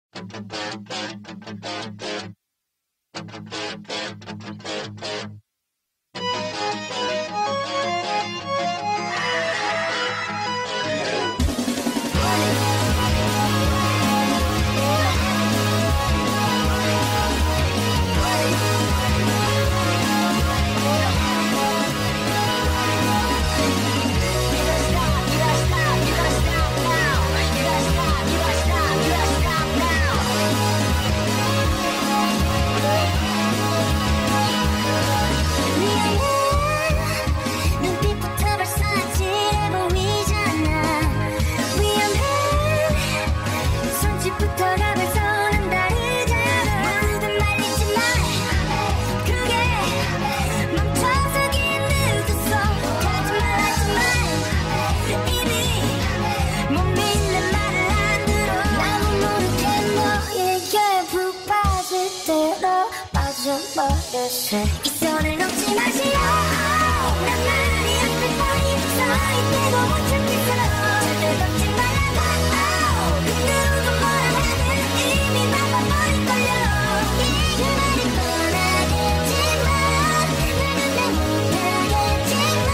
이 손을 놓지 마시오. 난 말이 앞에 뻔히 서있대고 못 참겠어. 절대 놓지 말라고. 그 누가 뭐라 하든 이미 막아버릴걸요. 그 말이 뻔하겠지만 나는 못하겠지만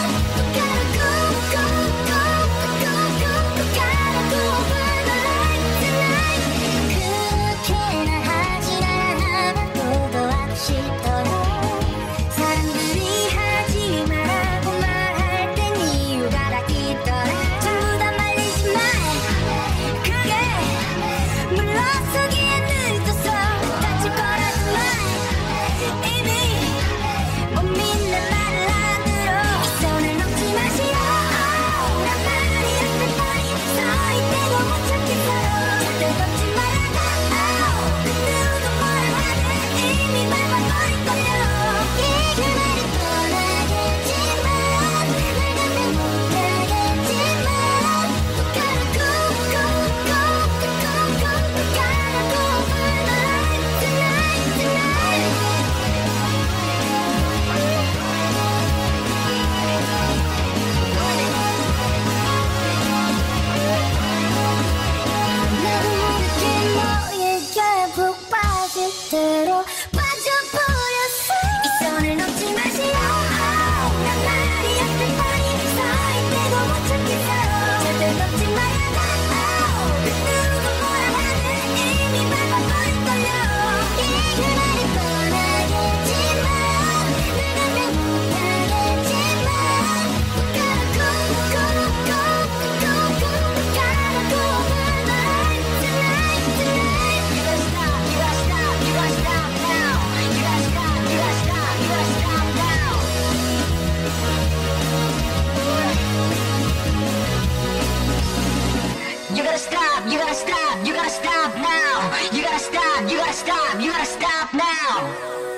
꼭 가라고 over the light tonight. 그렇게 날 하진 않아봐도 싶더라. 사람들이 하지 말라고 말할 땐 이유가 다 있더라. 전부 다 말리지 마. 그게 물러서기엔 늦었어. 다칠 거라도 말. 이미 못 믿는 말을 안 들어. 이 손을 놓지 마시오. 난 말이 앞에 뻔히 서있대고 못 참겠어요. 절대 놓지 말라고. 그 누가 뭐라 하든 이미 밟아버릴걸요. 그 말이 뻔하겠지만 날 갖다 못하겠지만 꼭 가라고 over the light tonight, tonight. 나도 모르게 너에게 푹 빠질 대로 빠져버렸어. 이 손을 놓지 마시오. 난 말이 앞에 뻔히 서있대고 못 참겠어요. 절대 놓지 말라고. 그 누가 뭐라 하든 이미 밟아버릴걸요. 그 말이 뻔하겠지만 날 갖다 못하겠지만 꼭 가라고 over the light tonight, tonight. You gotta stop, you gotta stop, you gotta stop now. You gotta stop, you gotta stop, you gotta stop now. You gotta stop, you gotta stop, you gotta stop now. You gotta stop, you gotta stop, you gotta stop now.